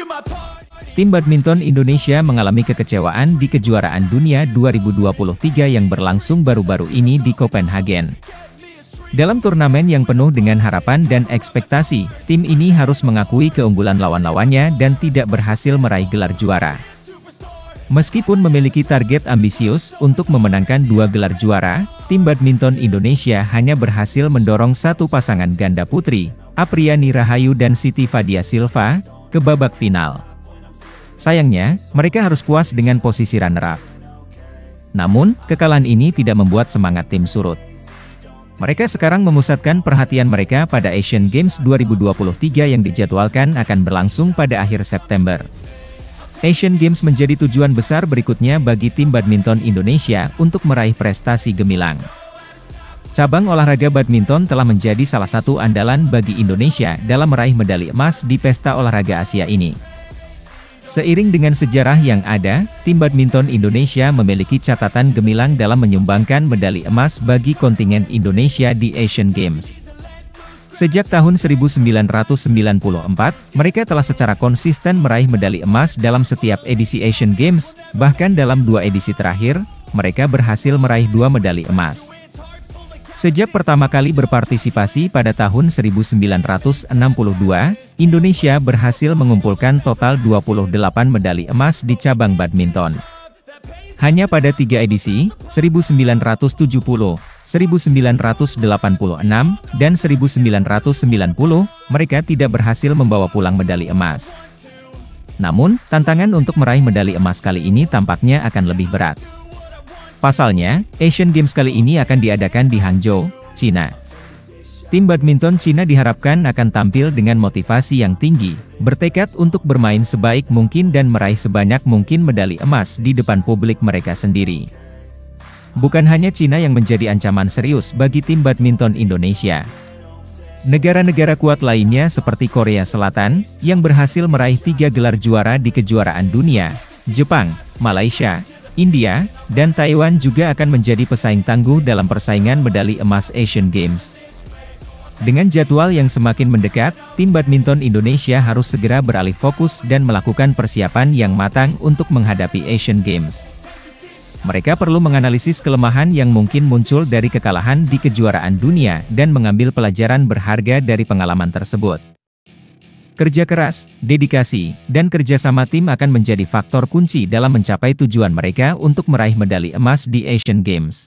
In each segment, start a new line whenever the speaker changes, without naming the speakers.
Tim badminton Indonesia mengalami kekecewaan di kejuaraan dunia 2023 yang berlangsung baru-baru ini di Copenhagen. Dalam turnamen yang penuh dengan harapan dan ekspektasi, tim ini harus mengakui keunggulan lawan-lawannya dan tidak berhasil meraih gelar juara. Meskipun memiliki target ambisius untuk memenangkan 2 gelar juara, tim badminton Indonesia hanya berhasil mendorong satu pasangan ganda putri, Apriani Rahayu dan Siti Fadia Silva, ke babak final. Sayangnya, mereka harus puas dengan posisi runner-up. Namun, kekalahan ini tidak membuat semangat tim surut. Mereka sekarang memusatkan perhatian mereka pada Asian Games 2023 yang dijadwalkan akan berlangsung pada akhir September. Asian Games menjadi tujuan besar berikutnya bagi tim badminton Indonesia untuk meraih prestasi gemilang. Cabang olahraga badminton telah menjadi salah satu andalan bagi Indonesia dalam meraih medali emas di pesta olahraga Asia ini. Seiring dengan sejarah yang ada, tim badminton Indonesia memiliki catatan gemilang dalam menyumbangkan medali emas bagi kontingen Indonesia di Asian Games. Sejak tahun 1994, mereka telah secara konsisten meraih medali emas dalam setiap edisi Asian Games, bahkan dalam 2 edisi terakhir, mereka berhasil meraih 2 medali emas. Sejak pertama kali berpartisipasi pada tahun 1962, Indonesia berhasil mengumpulkan total 28 medali emas di cabang badminton. Hanya pada 3 edisi, 1970, 1986, dan 1990, mereka tidak berhasil membawa pulang medali emas. Namun, tantangan untuk meraih medali emas kali ini tampaknya akan lebih berat. Pasalnya, Asian Games kali ini akan diadakan di Hangzhou, China. Tim badminton China diharapkan akan tampil dengan motivasi yang tinggi, bertekad untuk bermain sebaik mungkin dan meraih sebanyak mungkin medali emas di depan publik mereka sendiri. Bukan hanya China yang menjadi ancaman serius bagi tim badminton Indonesia. Negara-negara kuat lainnya seperti Korea Selatan, yang berhasil meraih 3 gelar juara di kejuaraan dunia, Jepang, Malaysia, India, dan Taiwan juga akan menjadi pesaing tangguh dalam persaingan medali emas Asian Games. Dengan jadwal yang semakin mendekat, tim badminton Indonesia harus segera beralih fokus dan melakukan persiapan yang matang untuk menghadapi Asian Games. Mereka perlu menganalisis kelemahan yang mungkin muncul dari kekalahan di kejuaraan dunia dan mengambil pelajaran berharga dari pengalaman tersebut. Kerja keras, dedikasi, dan kerjasama tim akan menjadi faktor kunci dalam mencapai tujuan mereka untuk meraih medali emas di Asian Games.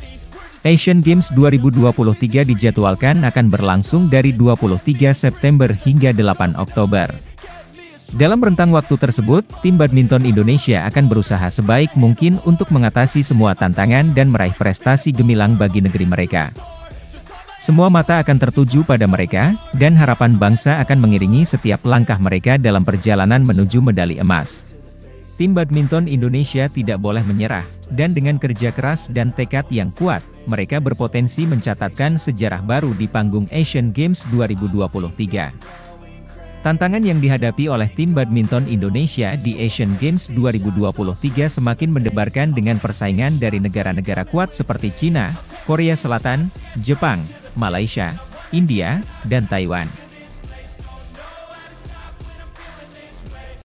Asian Games 2023 dijadwalkan akan berlangsung dari 23 September hingga 8 Oktober. Dalam rentang waktu tersebut, tim badminton Indonesia akan berusaha sebaik mungkin untuk mengatasi semua tantangan dan meraih prestasi gemilang bagi negeri mereka. Semua mata akan tertuju pada mereka, dan harapan bangsa akan mengiringi setiap langkah mereka dalam perjalanan menuju medali emas. Tim badminton Indonesia tidak boleh menyerah, dan dengan kerja keras dan tekad yang kuat, mereka berpotensi mencatatkan sejarah baru di panggung Asian Games 2023. Tantangan yang dihadapi oleh tim badminton Indonesia di Asian Games 2023 semakin mendebarkan dengan persaingan dari negara-negara kuat seperti China, Korea Selatan, Jepang, Malaysia, India, dan Taiwan.